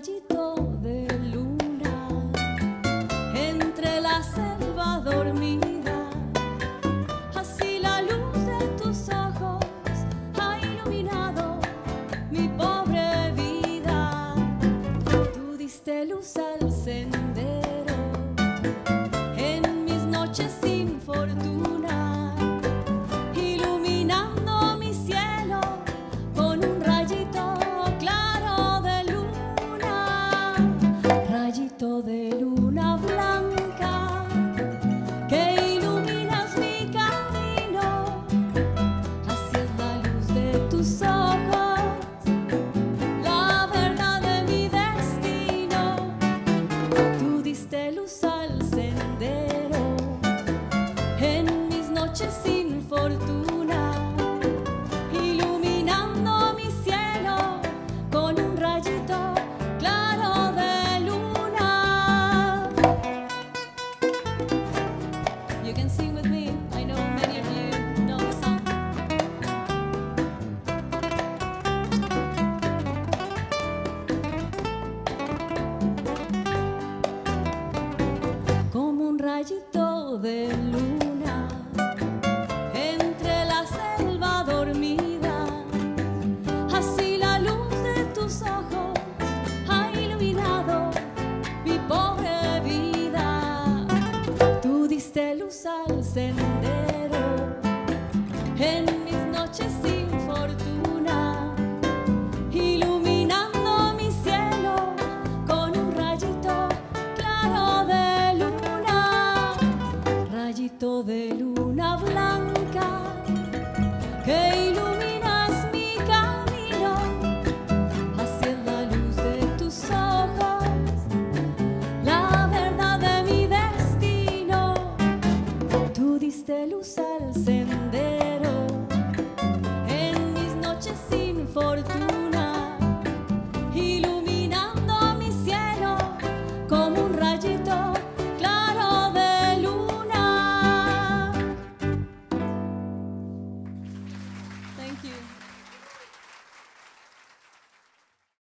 rayito de luna entre la selva dormida. Así la luz de tus ojos ha iluminado mi pobre vida. Tú diste luz al sendero en mis noches sin fortuna, iluminando mi cielo con un rayito claro de luna, rayito de luna blanca que iluminas mi camino. Así es la luz de tus ojos, la verdad de mi destino. Tú diste luz al sendero en mis noches sin fortuna, iluminando mi cielo con un rayito claro de luna. You can sing with me. I know many of you know the song. Como un rayito de luna entre la selva dormida, así la luz de tus ojos ha iluminado mi pobre vida. Tú diste luz al sendero en mis noches sin fortuna, iluminando mi cielo con un rayito claro de luna, rayito de luna blanca que iluminas mi camino. Así es la luz de tus ojos, la verdad de mi destino. Tú diste luz al sendero en mis noches sin fortuna,